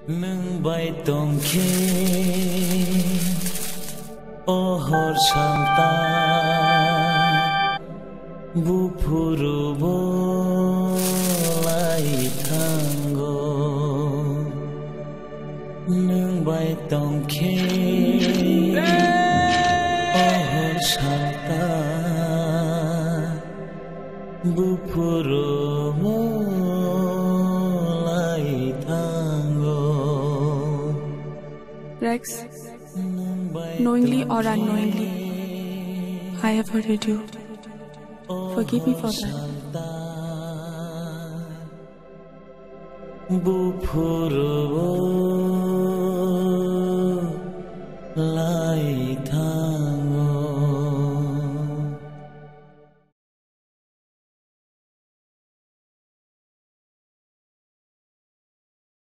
nâng bay tông khi ô hor santa bu phuru bo lai thango nâng bay tông khi ô hor santa bu phuru bo Rex, knowingly or unknowingly, I have hurted you. Forgive me for that.